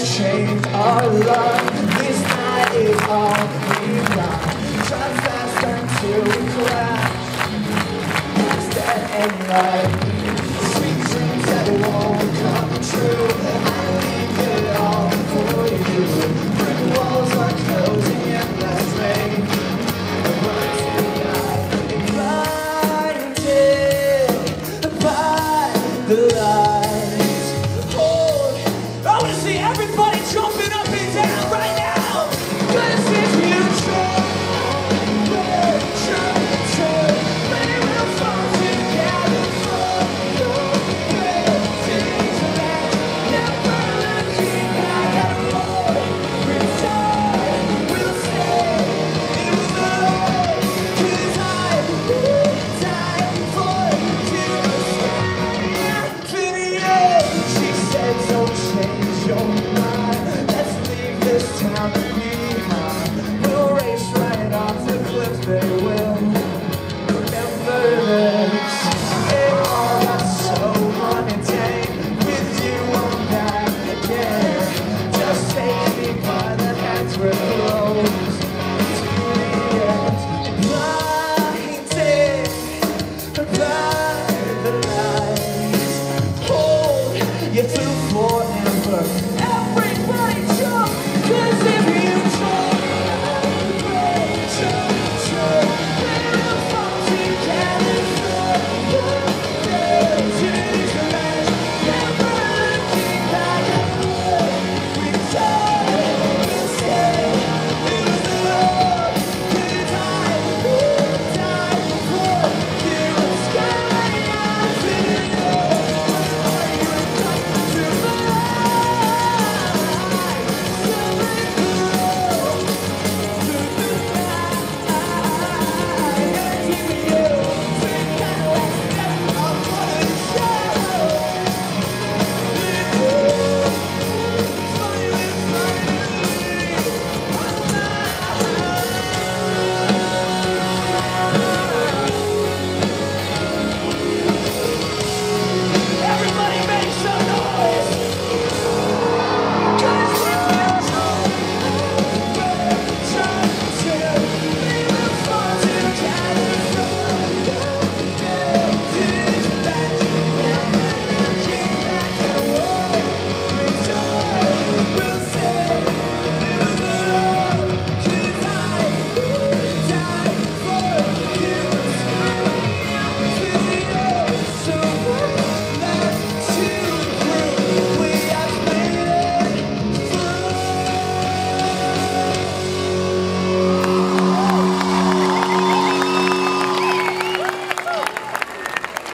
change our love. This night is all we've got. Drive fast until we crash. Is there any light? Sweet dreams that won't come true. I leave it all for you. Brick walls are closing in less rain. Run tonight, blinded by the lights. Hold, I want to see everybody jumping up and down right now. This is you, true. She said, don't change your mind.